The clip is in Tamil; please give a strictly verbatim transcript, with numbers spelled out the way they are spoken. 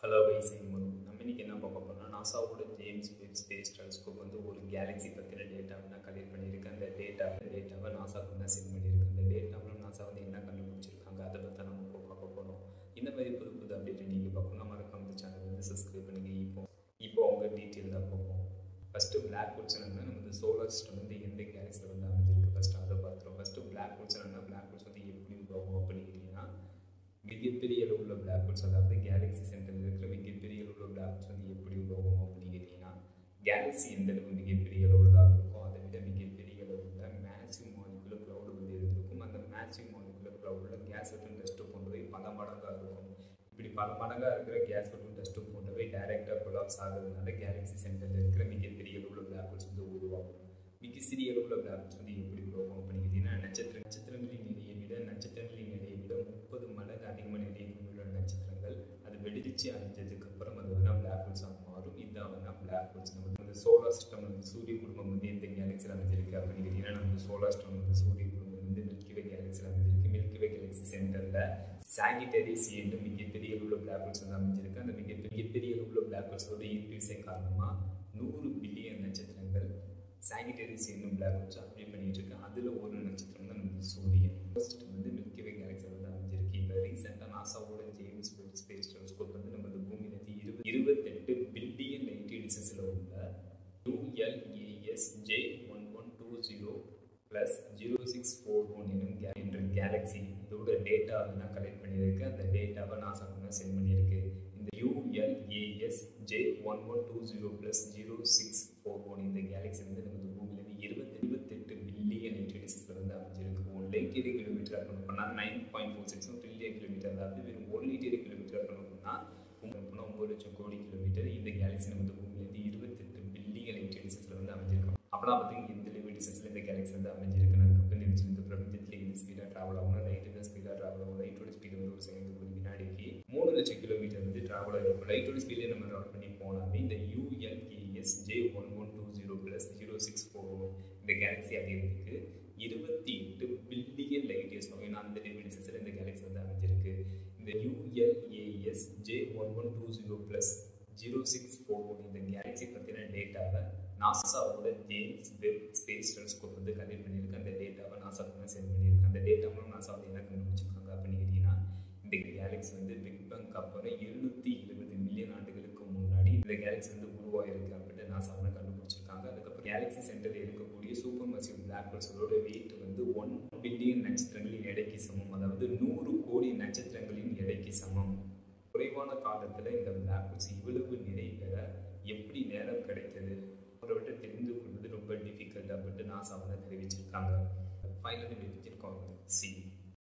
Hello guys, நம்ம இன்னைக்கு என்ன பார்க்க போறோம்னா நாசாவோட ஜேம்ஸ் வெப் ஸ்பேஸ் டெலஸ்கோப் வந்து ஒரு கேலக்ஸி பத்தின டேட்டாவை நான் கலெக்ட் பண்ணியிருக்கேன். அந்த டேட்டா டேட்டாவை நாசாவுக்கு நான் சென்ட் பண்ணியிருக்கேன். அந்த டேட்டாவில் நாசா வந்து என்ன கண்டுபிடிச்சிருக்காங்க அதை பற்றி நம்ம இப்போ பார்க்க போகிறோம். இந்த மாதிரி புது புது அப்டேட் நீங்கள் பார்க்கணும். மறக்காம இந்த சேனல் வந்து சப்ஸ்கிரைப் பண்ணுங்க. இப்போ இப்போ அவங்க டீட்டெயில் தான் பார்ப்போம். ஃபஸ்ட்டு பிளாக் ஹோல்ஸ் என்னன்னா நம்ம இந்த சோலார் சிஸ்டம் வந்து எந்த கேலக்ஸியில் வந்து அமைஞ்சிருக்கு ஃபஸ்ட்டு அதை பார்த்துருவோம். ஃபஸ்ட்டு பிளாக் ஹோல்ஸ் என்னன்னா பிளாக் ஹோல்ஸ் வந்து எப்படி உருவாகும் அப்படின்னு கேட்டிங்கன்னா மிகப்பெரிய அளவுள்ள பிளாக் ஹோல்ஸ், அதாவது கேலக்ஸி சென்டரில் இருக்கிற மிகப்பெரிய அளவுள்ள பிளாக் ஹோல்ஸ் வந்து எப்படி உருவாகும் அப்படின்னு கேட்டிங்கன்னா கேலக்ஸி எந்த அளவு மிகப்பெரிய அளவுள்ளதாக இருக்கும் அதை விட மிகப்பெரிய அளவுள்ள மேசிவ் மாலிகுலர் க்ளவுட் வந்து இருந்திருக்கும். அந்த மேசிவ் மாலிகுலர் க்ளவுடில் கேஸ் மற்றும் டஸ்ட்டு போன்றவை பல மடங்காக இருக்கும். இப்படி பல மடங்காக இருக்கிற கேஸ் மற்றும் டஸ்ட்டு போன்றவை டைரெக்டாக கொலாப்ஸ் ஆகிறதுனால கேலக்ஸி சென்டரில் இருக்கிற மிகப்பெரிய அளவுள்ள பிளாக் ஹோல்ஸ் வந்து உருவாகும். மிக சிறிய அளவுள்ள பிளாக் ஹோல்ஸ் வந்து எப்படி உருவாகும் அப்படின்னு கேட்டிங்கன்னா நட்சத்திர நட்சத்திரங்களின் நிலையை விட நட்சத்திரங்களின் நிலையை விட முப்பது மடங்கு அதிகமான நிலையை கொண்டுள்ள நட்சத்திரங்கள் அது வெடிச்சு அழிஞ்சதுக்கு அப்புறம் அது வந்து பிளாக் ஹோல்ஸாக மாறும். இதுதான் வந்து பிளாக் ஹோல்ஸ். நம்ம வந்து சோலார் சிஸ்டம் வந்து சூரிய குடும்பம் வந்து எந்த கேலக்ஸியில் அமைஞ்சிருக்கு அப்படின்னு கேட்டிங்கன்னா நம்ம சோலார் சிஸ்டம் வந்து சூரிய குடும்பம் வந்து மில்கிவே கேலக்ஸியில் அமைஞ்சிருக்கு. மில்கிவே கேலக்ஸி சென்டரில் சாகிட்டேரியஸ் என்று மிகப்பெரிய அளவுள்ள பிளாக் ஹோல்ஸ் வந்து அமைஞ்சிருக்கு. அந்த மிக மிகப்பெரிய அளவுள்ள பிளாக் ஹோல்ஸோட ஈர்ப்பிசை காரணமாக நூறு பில்லியன் நட்சத்திரங்கள் சாகிட்டேரியஸ் என்னும் பிளாக் ஹோல்ஸ் அப்டேட் பண்ணிட்டு இருக்கு. அதில் ஒரு நட்சத்திரம் தான் நம்ம சூரியன். ஃபர்ஸ்ட் வந்து மில்கிவே கேலக்ஸியில் வந்து அமைஞ்சிருக்கு. இப்போ ரீசெண்டாக நாசாவோட ஜேம்ஸ் வெப் ஸ்பேஸ் டெலஸ்கோப் வந்து நம்ம பூமியிலேருந்து இருபது இருபத்தெட்டு பில்லியன் லைட் டிஸ்டன்ஸில் உள்ள U L A S J one one two zero plus zero six four one எனும் என்ற கேலக்ஸி இதோட டேட்டா நான் கலெக்ட் பண்ணியிருக்கு. அந்த டேட்டாவை நாசாவுக்கு தான் சென்ட் பண்ணியிருக்கு. இந்த U L A S J one one two zero plus zero six four one இந்த கேலக்ஸி வந்து நம்ம பூமியிலேருந்து இருபத்தி இருபத்தெட்டு பில்லியன் லைட் டிஸ்டன்ஸில் வந்து அமைஞ்சிருக்கு. ஒன் லைட் ஏழு கிலோமீட்டர் இருக்கணும் பண்ணால் nine point four six trillion kilometre, அதாவது வெறும் ஒன் லைட் ஏழு கிலோமீட்டர் இருக்கணும் பண்ணால் போனால் ஒம்பது லட்சம் கோடி கிலோமீட்டர். இந்த கேலக்ஸி நம்ம பூமியிலேருந்து இருபத்தெட்டு பில்லியன் லைட் டிஸ்டன்ஸில் வந்து அமைஞ்சிருக்கோம். அப்படின்னா பார்த்தீங்கன்னா எந்த லைட் டிஸ்டன்ஸில் இந்த கேலக்ஸி வந்து அமைஞ்சிருக்குன்னு அதுக்கப்புறம் நினைச்சு இந்த பிரபஞ்சத்தில் எது ஸ்பீடாக ட்ராவல் ஆகணும், லைட்டு தான் ஸ்பீடாக ட்ராவல் ஆகும். லைட்டோட ஸ்பீடு வந்து ஒரு செகண்ட் ஒரு வினாடிக்கு மூணு லட்சம் கிலோமீட்டர் வந்து ட்ராவல் ஆகிருக்கும். லைட்டோட ஸ்பீடே நம்ம ட்ராவல் பண்ணி போனாலே இந்த U L A S J one one two zero plus zero six four one இந்த கேலக்ஸி அடையிறதுக்கு இருபத்தி எட்டு பில்லியன் லைட் இயர்ஸ் ஆகும். அந்த லைட் டிஸ்டன்ஸில் இந்த கேலக்ஸி வந்து அமைஞ்சிருக்கு. இந்த U L A S J one one two zero plus zero six four one இந்த கேலக்ஸி பற்றின டேட்டாவை நாசாவோட ஜேம்ஸ் வெப் ஸ்பேஸ் டெலஸ்கோப் வந்து கலெக்ட் பண்ணியிருக்கு. அந்த டேட்டாவை நாசாவுக்கு தான் சென்ட் பண்ணியிருக்கு. அந்த டேட்டா மூலம் நாசா வந்து என்ன கண்டுபிடிச்சிருக்காங்க அப்படின்னு கேட்டிங்கன்னா இந்த கேலக்ஸி வந்து பிக் பேங்க் அப்புறம் எழுநூற்றி எழுபது மில்லியன் ஆண்டுகளுக்கு முன்னாடி இந்த கேலக்ஸி வந்து உருவாயிருக்கு அப்படின்னு நாசா வந்து கண்டுபிடிச்சிருக்காங்க. அதுக்கப்புறம் கேலக்ஸி சென்டரில் இருக்கக்கூடிய சூப்பர் மசிவ் பிளாக் ஹோல்ஸோட வெயிட் வந்து ஒன் பில்லியன் நட்சத்திரங்களின் எடைக்கு சமம், அதாவது நூறு கோடி நட்சத்திரங்களின் எடைக்கு சமம். குறைவான காலத்தில் இந்த பிளாக் ஹோல்ஸ் இவ்வளவு நிறை பெற எப்படி நேரம் கிடைத்தது அவரை தெரிந்து கொள்வது ரொம்ப டிஃபிகல்ட் அப்படின்னு நாசா வந்து தெரிவிச்சிருக்காங்க. ஃபைனலி தெரிவிச்சிருக்காங்க சி